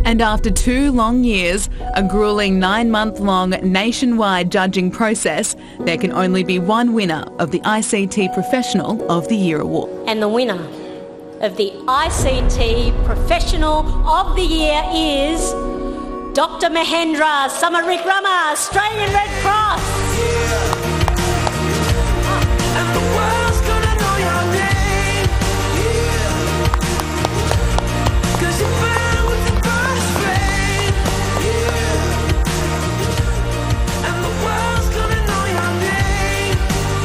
And after 2 long years, a gruelling 9-month-long nationwide judging process, there can only be one winner of the ICT Professional of the Year award. And the winner of the ICT Professional of the Year is Dr. Mahendra Samarawickrama, Australian Red Cross. And the world's gonna know your name, 'cause you burn with the brightest flame, and the world's gonna know your name,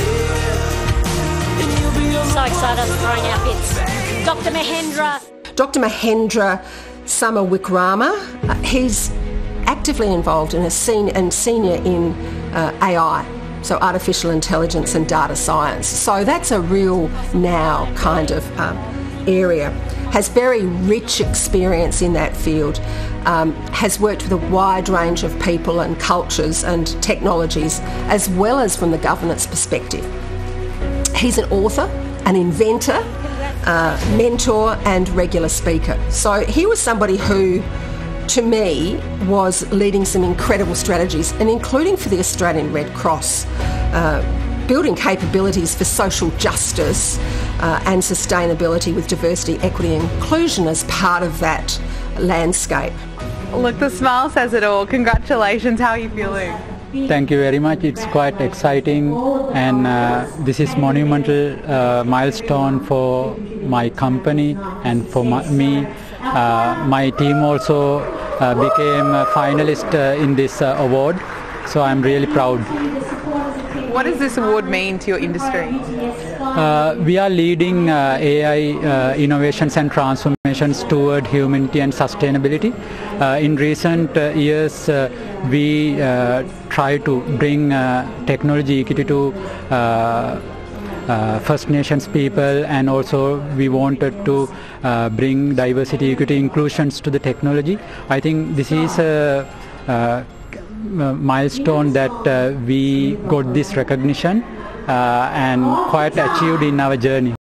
and you'll be So excited, I'm throwing out bits. Dr. Mahendra. Dr. Mahendra Samarawickrama, he's actively involved and senior in AI, so artificial intelligence and data science. So that's a real now kind of area. Has very rich experience in that field, has worked with a wide range of people and cultures and technologies, as well as from the governance perspective. He's an author, an inventor, mentor and regular speaker. So he was somebody who, to me, was leading some incredible strategies, and including for the Australian Red Cross, building capabilities for social justice and sustainability with diversity, equity and inclusion as part of that landscape. Look, the smile says it all. Congratulations. How are you feeling? Thank you very much. It's quite exciting, and this is monumental milestone for my company and for me. My team also became a finalist in this award, so I'm really proud. What does this award mean to your industry? We are leading AI innovations and transformations toward humanity and sustainability. In recent years, we try to bring technology equity to First Nations people, and also we wanted to bring diversity, equity, inclusions to the technology. I think this is a milestone that we got this recognition and quite achieved in our journey.